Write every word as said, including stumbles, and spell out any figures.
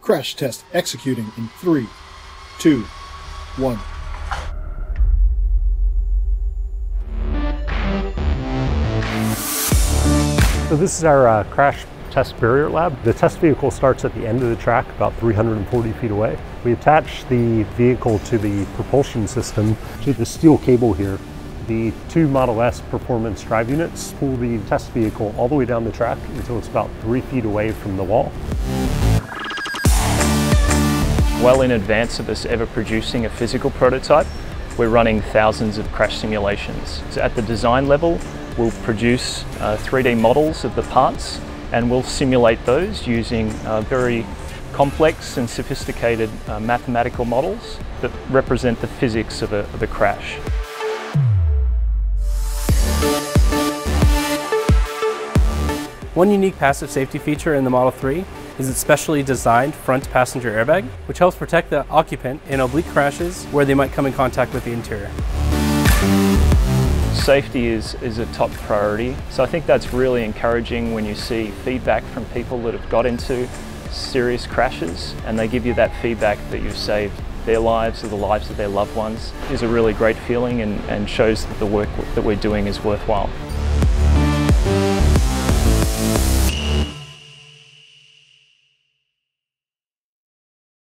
Crash test executing in three, two, one. So this is our uh, crash test barrier lab. The test vehicle starts at the end of the track, about three hundred forty feet away. We attach the vehicle to the propulsion system to the steel cable here. The two Model S performance drive units pull the test vehicle all the way down the track until it's about three feet away from the wall. Well in advance of us ever producing a physical prototype, we're running thousands of crash simulations. So at the design level, we'll produce uh, three D models of the parts, and we'll simulate those using uh, very complex and sophisticated uh, mathematical models that represent the physics of a, of a crash. One unique passive safety feature in the Model three is its specially designed front passenger airbag, which helps protect the occupant in oblique crashes where they might come in contact with the interior. Safety is, is a top priority, so I think that's really encouraging when you see feedback from people that have got into serious crashes and they give you that feedback that you've saved their lives or the lives of their loved ones. It is a really great feeling and, and shows that the work that we're doing is worthwhile.